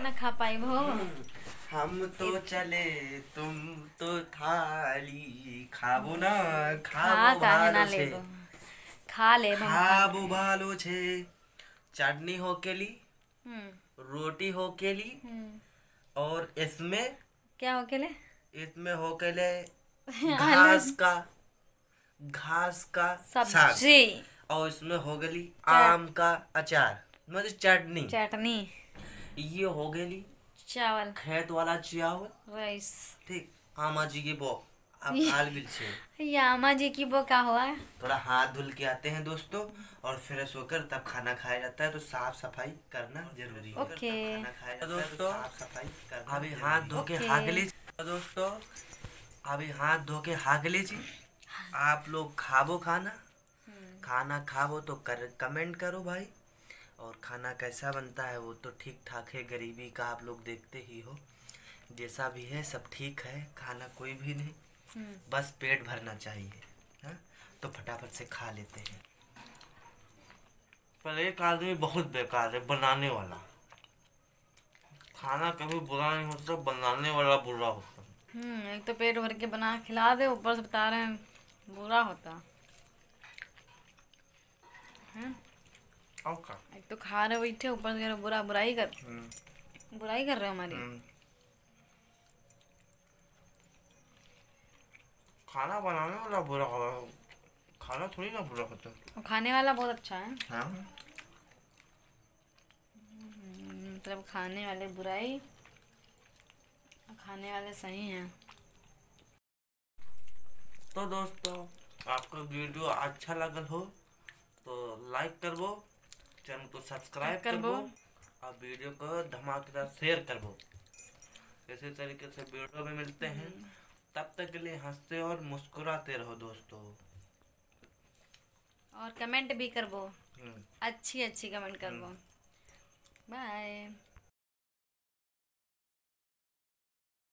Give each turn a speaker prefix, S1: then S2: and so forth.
S1: ना खा पाई वो।
S2: हम तो चले तुम तो थाली खाबो ना
S1: खा
S2: खाबो
S1: काहे ना
S2: भालो छे
S1: लेबो, खा ले हम खा
S2: खाबो
S1: ले।
S2: भालो छे। चटनी हो के ली,
S1: हम्म।
S2: रोटी हो के ली,
S1: हम्म।
S2: और इसमें
S1: क्या हो केले?
S2: इसमें हो के ले
S1: आलू
S2: घास का साग।
S1: सब्जी।
S2: और इसमें हो गई
S1: चट
S2: आम का अचार, मतलब चटनी।
S1: चटनी।
S2: ये हो गई
S1: चावल।
S2: खेत वाला चावल।
S1: राइस।
S2: ठीक। आमा जी की बो अब आल बिल छे।
S1: यामा जी की वो का हुआ है?
S2: थोड़ा हाथ धुल के आते हैं दोस्तों, और फ्रेश होकर तब खाना खाया जाता है, तो साफ सफाई करना जरूरी है।
S1: ओके।
S2: खाना खाया जाता है दोस्तों, साफ सफाई करना अभी हाथ धो के
S1: ओके।
S2: हाथ लीजिए दोस्तों, अभी हाथ धो के हाथ लीजिए। आप लोग खाबो खाना, खाना खाबो तो कमेंट करो भाई। और खाना कैसा बनता है वो तो ठीक ठाक है, गरीबी का आप लोग देखते ही हो। जैसा भी है सब ठीक है, खाना कोई भी नहीं, बस पेट भरना चाहिए। हाँ? तो फटाफट से खा लेते हैं। पर एक आदमी बहुत बेकार है, बनाने वाला। खाना कभी बुरा नहीं होता, बनाने वाला बुरा होता।
S1: एक तो पेट भर के बना खिला दे, ऊपर से बता रहे हैं बुरा होता है।
S2: और का?
S1: एक तो खा रहे बैठे, ऊपर से कह रहे बुराई कर रहे हो हमारी।
S2: खाना बनाने वाला बुरा होगा, खाना थोड़ी ना बुरा होता।
S1: और खाने वाला बहुत अच्छा है।
S2: हाँ?
S1: मतलब खाने वाले बुराई, खाने वाले सही हैं।
S2: तो दोस्तों, आपको वीडियो अच्छा लगल हो तो लाइक करबो, चैनल को सब्सक्राइब करबो, और वीडियो को धमाकेदार शेयर करबो। इसी तरीके से वीडियो में मिलते हैं, तब तक के लिए हंसते और मुस्कुराते रहो दोस्तों।
S1: और कमेंट भी करबो, अच्छी अच्छी कमेंट करबो। बाय।